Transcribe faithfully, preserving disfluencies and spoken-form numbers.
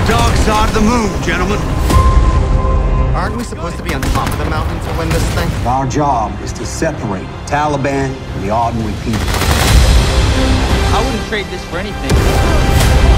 dark side of the moon, gentlemen. Aren't we supposed to be on top of the mountain to win this thing? Our job is to separate Taliban from the ordinary people. I wouldn't trade this for anything.